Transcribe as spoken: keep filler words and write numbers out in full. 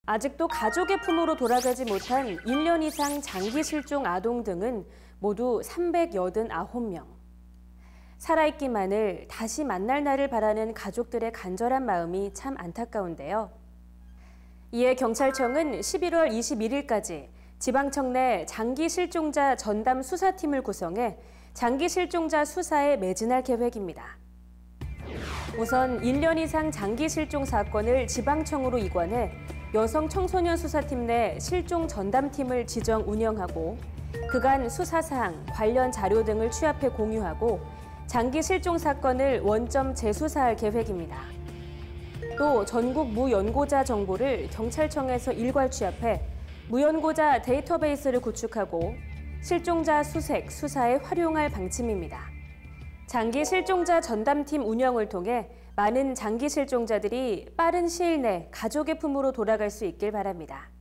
아직도 가족의 품으로 돌아가지 못한 일 년 이상 장기 실종 아동 등은 모두 삼백팔십구 명. 살아있기만을 다시 만날 날을 바라는 가족들의 간절한 마음이 참 안타까운데요. 이에 경찰청은 십일월 이십일일까지 지방청 내 장기 실종자 전담 수사팀을 구성해 장기 실종자 수사에 매진할 계획입니다. 우선 일 년 이상 장기 실종 사건을 지방청으로 이관해 여성 청소년 수사팀 내 실종 전담팀을 지정 운영하고 그간 수사사항, 관련 자료 등을 취합해 공유하고 장기 실종 사건을 원점 재수사할 계획입니다. 또 전국 무연고자 정보를 경찰청에서 일괄 취합해 무연고자 데이터베이스를 구축하고 실종자 수색, 수사에 활용할 방침입니다. 장기 실종자 전담팀 운영을 통해 많은 장기 실종자들이 빠른 시일 내 가족의 품으로 돌아갈 수 있길 바랍니다.